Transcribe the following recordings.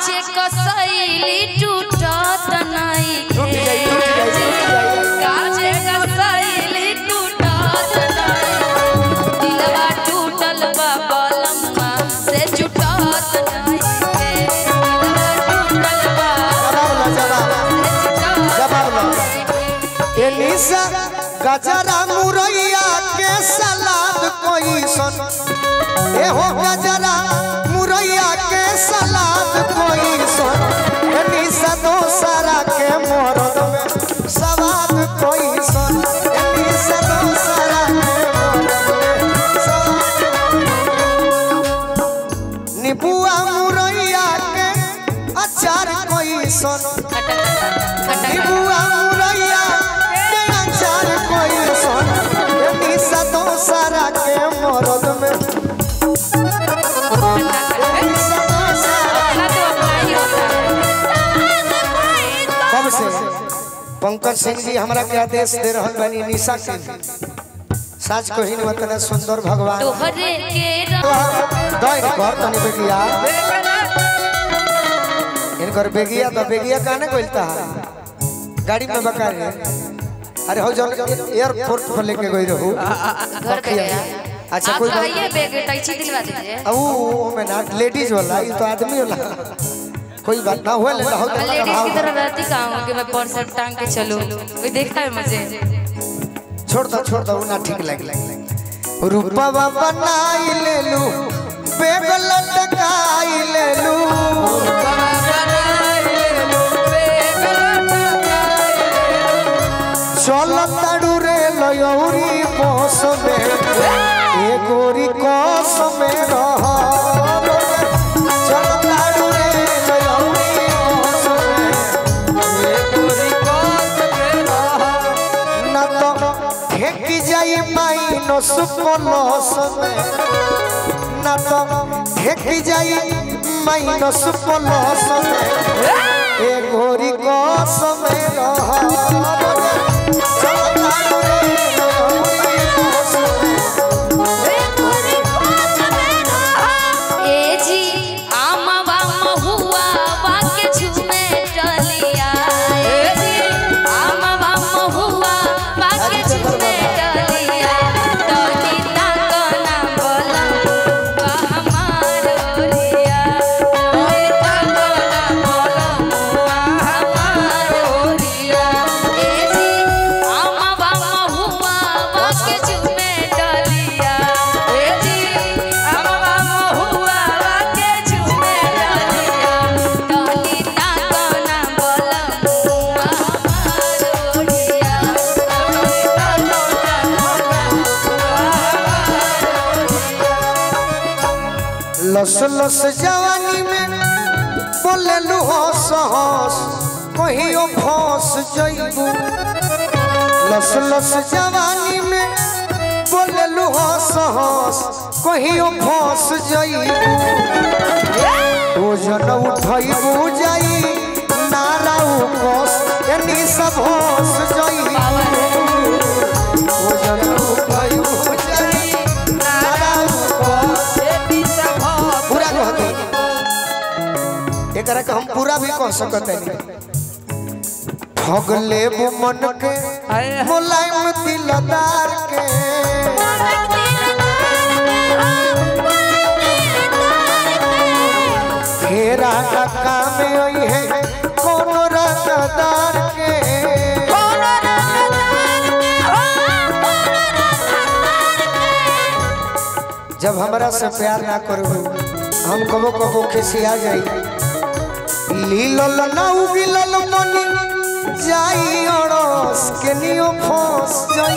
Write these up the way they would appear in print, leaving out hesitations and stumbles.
काचे कसैली टूटत नहीं काचे कसैली टूटत नहीं दिलवा टूटल बा बलम्मा से जुटत नहीं दिलवा टूटल बा ए निशा गजरा मुरैया के सलाद कोई सन ए हो गजरा मुरैया के सलाद कोई सन ए निशा दोसरा के मोरद में सवाद कोई सन ए निशा दोसरा के मोरद में सवाद निबुआ मुरैया के अचार कोई सन निबुआ मुरैया के अचार कोई सन ए निशा दोसरा के मोरद में पंकज सिंह जी हमरा के आदेश दे रहल बानी निशा के साच कहिन वतना सुंदर भगवान तोहरे के दई घर तनी बेगिया इनकर बेगिया तो बेगिया काने कोइलता गाड़ी में बका रे अरे हो जब एयरपोर्ट पर लेके गई रहू घर पे गया अच्छा कोई बात ये बैग टैक्सी दिलवा दीजिए अब वो में ना लेडीज वाला ये तो आदमी वाला कोई बात ना हुआ ले हो लेडीज की तरह रहती कहाँ कि मैं पर्स टांग के चलूं कोई देखता है मुझे छोड़ दो ना ठीक लगे रूपवा बनाई ले लू बेग लटकाई ले लू चल तड़ू रे लयौरी बस में ए गोरी कस में रह चल तड़ू रे लयौरी बस में ए गोरी कस में रह ना तो फेंक जाई माइनस प्लस में ना तो फेंक जाई माइनस प्लस में ए गोरी कस में रह लस लस जवानी में बोले लू हस हस कहियो फस जइबू लस लस जवानी में बोले लू हस हस कहियो फस जइबू ओजन उठइबू जाई नाराउ कस एनी सब हस जइबू ओजन उठइबू जाई नाराउ कस एकरा के हम पूरा भी कह सकते हैं ठग लेबू मन के मुलायम दिलदार के फेरा का काम आई है कोनो रंगदार के जब हमरा से प्यार ना करू हम कबो कबो खिसिया जाई लीलल ना उगिलल मनी जाई अड़स के नियो फंस जाई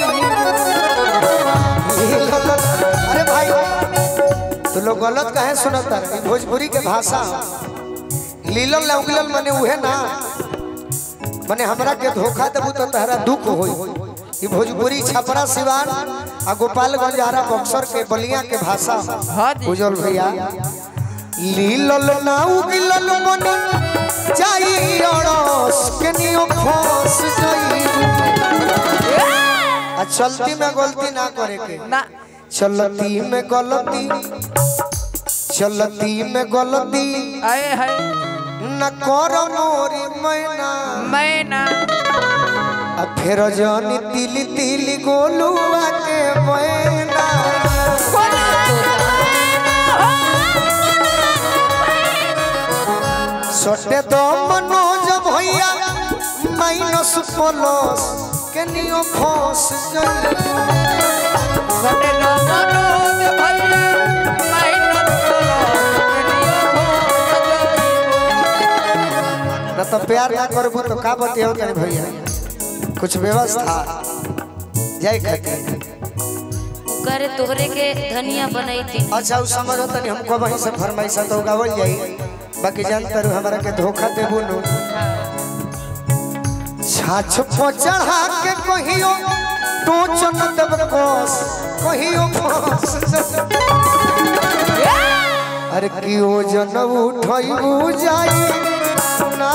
लीलल अरे भाई तो लोग गलत काहे सुनता है भोजपुरी के भाषा लीलल ना उगिलल मने उहे ना मने हमरा के धोखा देबू तो तहरा दुख होई ई भोजपुरी छपरा सिवान आ गोपालगंज आरा बक्सर के बलिया के भाषा उजल भैया लीलल ना उगिलल मनी जाई अड़स के नियो फंस जाई आ चलती में गलती ना करे के ना चलती में गलती न कर मोरी मैना मैना अब फिर जानी तिली तिली गोलुआ के मैना सोटे दो मनोज भैया माइनस प्लस के नियो फंस गए सोटे दो मनोज भैया माइनस प्लस के नियो फंस गए न तो प्यार ना करबू तो का बतियो तनी भैया कुछ व्यवस्था जय खके करे तोहरे के धनिया बनाई थी। अच्छा उस समझ तनी हमको वहीं से फरमाइश तो गावल जाई बाकी जानते रहो हमरा के धोखा देबू नु छाछ पो चढ़ा के कहियो टोच न देब कोस कहियो फंस अरे कियो जन उठई जाई ना